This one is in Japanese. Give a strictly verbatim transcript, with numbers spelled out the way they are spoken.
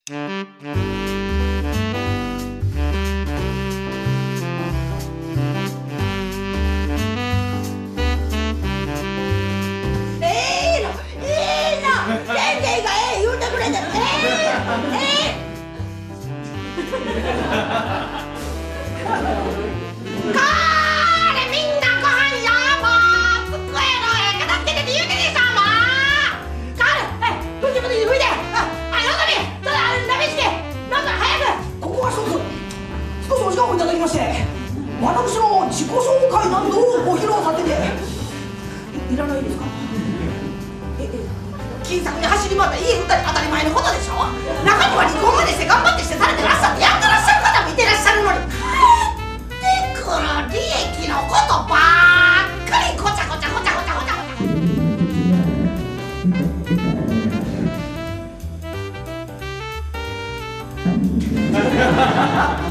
私の自己紹介などをご披露させて い, いらないですか。ええ金策に走り回った家売ったり当たり前のことでしょ。中には離婚までして頑張ってしてされてらっしゃってやってらっしゃる方もいてらっしゃるのに、帰ってくる利益のことばっかりごちゃごちゃごちゃごちゃごちゃごちゃ